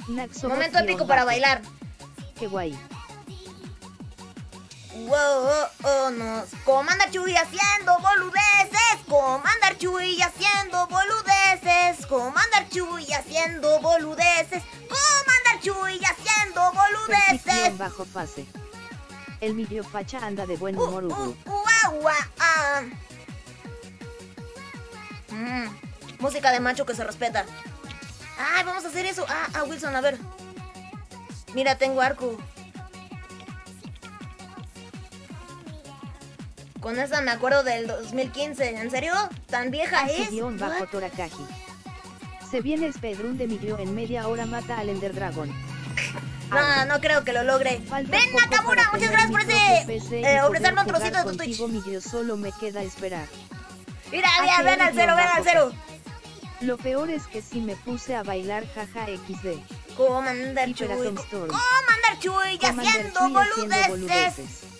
Naxo Momento épico para bailar. Qué guay. Wow, oh, oh, no. Comandar Chuy haciendo boludeces. Comandar Chuy haciendo boludeces. Comandar Chuy haciendo boludeces. Comandar Chuy haciendo boludeces. Bajo fase. El Millo Facha anda de buen humor. Música de macho que se respeta. Ay, vamos a hacer eso. Wilson, a ver. Mira, tengo arco. Con esa me acuerdo del 2015. ¿En serio? ¿Tan vieja es? Bajo Torakaji. Se viene speedrun de Millo en media hora, mata al Ender Dragon. No creo que lo logre. ¡Ven, Nakamura! Muchas gracias por ese ofrecerme un trocito de tu Twitch. Millo, solo me queda esperar. Mira, ven al cero, ven al cero. Lo peor es que sí me puse a bailar, jaja XD. Comandar Chuy haciendo boludeces.